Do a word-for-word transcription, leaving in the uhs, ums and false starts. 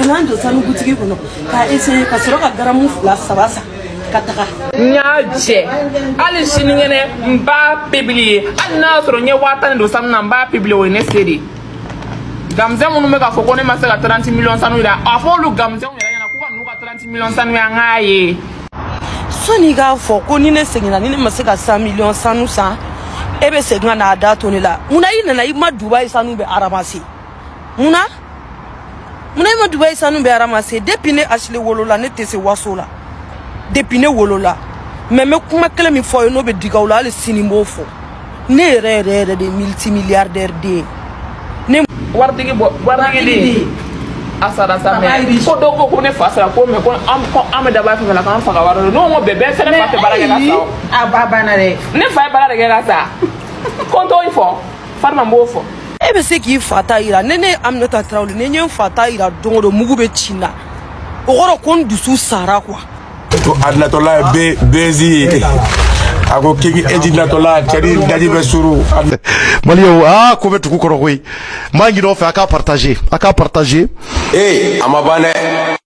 nan do sanu butigi kono ka essayer ka soro ka garamu fula sabasa ka taga nya je ali siningene mba publier anna soro nye watan do sanu na mba publier o ne sedi gamze munu me ka foko ne masaka trente millions sanu ida afo lu gamze on yana ku ka nu ka trente millions sanu ya ngaye soni ga foko ni ne segina ni ne masaka cent millions sanu sa ebe segna na dato ni la muna ina na ima Dubai sanu be aramasi muna muna ima Dubai sanu be aramasi depuis ne ashle wolola ne tese wasola depuis ne wolola meme kuma kele mi foyo no be digawla le sinimbo fo ne re re re de multimilliardaire de ne wartigi bo wartigi di asara same ko dogo ko ne fasara ko me ko am ko am da ba fa la kan fa ka waro no mo bebe se ne fa te baraga ka saw ababa na re ne fa baraga ka sa ko to ifo farma mbofo ebe se ki fata ira nene Aminata Traoré ne nyen fata ira dongo mugu be china ogoro kon dusu sara kwa to Adnatola be bezi ako kingi Adnatola tari daji be suru malio ah ko betu ko ko mangi do fa aka partager aka partager eh amabane